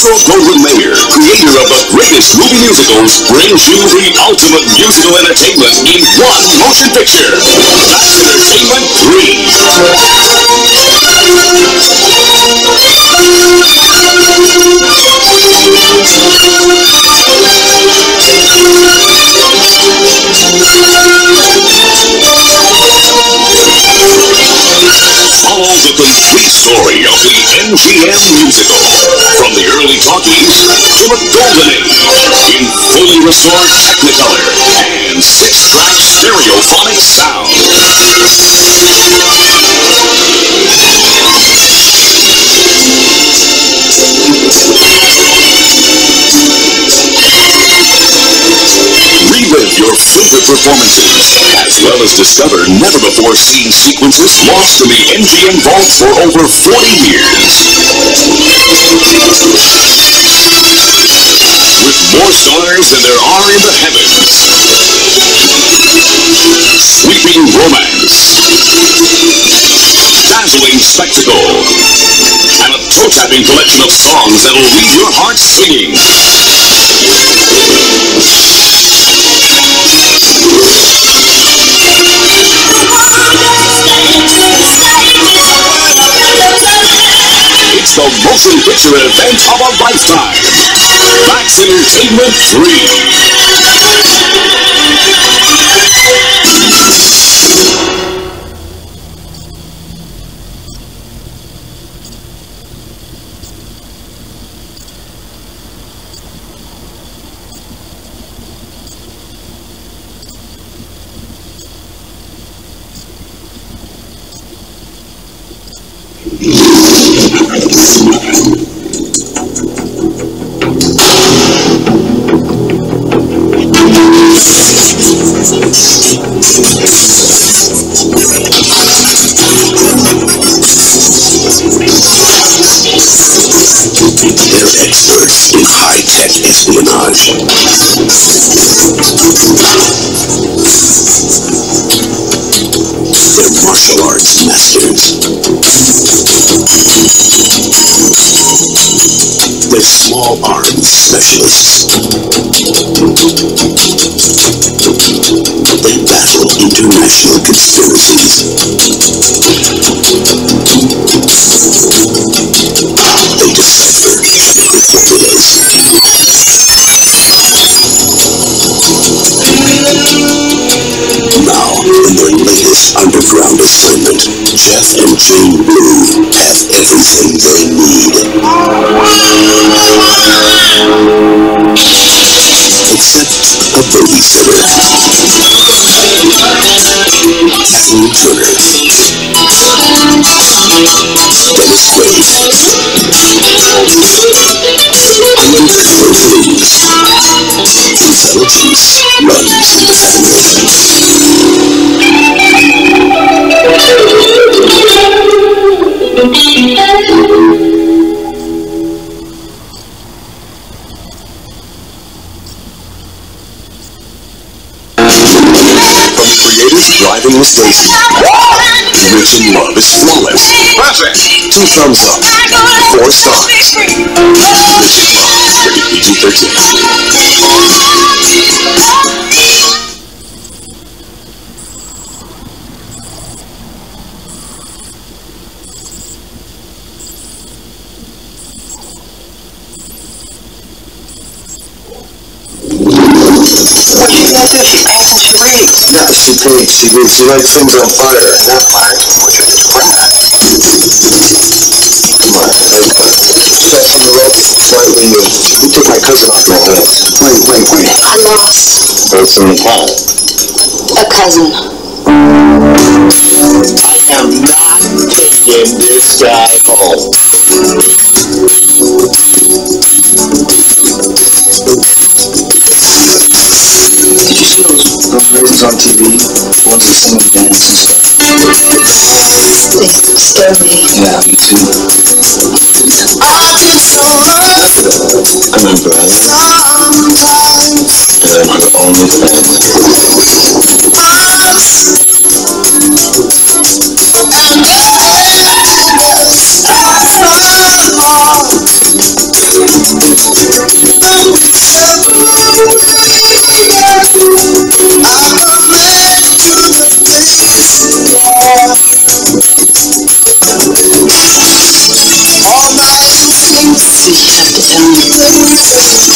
Metro Goldwyn Mayer, creator of the greatest movie musicals, brings you the ultimate musical entertainment in one motion picture. That's Entertainment 3. Follow the complete story of the MGM musical, from the early talkies to the golden age, in fully restored Technicolor and 6-track stereophonic sound. Relive your favorite performances, as well as discover never-before-seen sequences lost in the MGM vault for over 40 years. With more stars than there are in the heavens. Sweeping romance. Dazzling spectacle. And a toe-tapping collection of songs that'll leave your heart singing. It's the motion picture event of a lifetime. That's Entertainment 3. They're experts in high-tech espionage. They're martial arts masters. They're small arms specialists. They battle international conspiracies. They decipher secret formulas. Now, in their latest underground assignment, Jeff and Jane Blue have everything they need. Except a babysitter. Kathleen Turner. Dennis Quaid. Undercover clues. Intelligence runs in the Driving with Daisy. Rich in Love is flawless. Perfect. 2 thumbs up. 4 stars. Rich in Love. Rated PG-13. What do you think that she passes your read? No, she lights things on fire. More fire to push it to crack. Come on, step from the rope slightly. You took my cousin off my hands. Wait. I'm lost. What's in the pot? A cousin. I am not taking this guy home. Did you see those ladies on TV? The ones that sing and dance and stuff? They scare me. Yeah, me too. Remember, they're my only family. You have to tell me.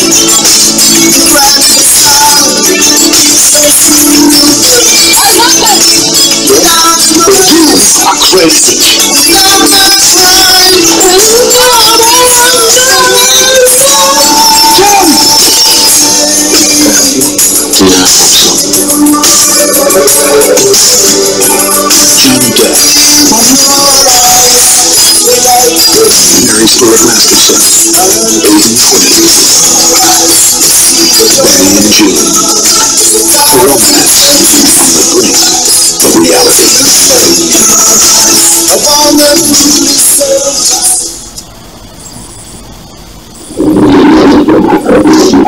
Mary Stewart Master Chef, Aiden Quinn, Benny and June, romance on the brink of reality.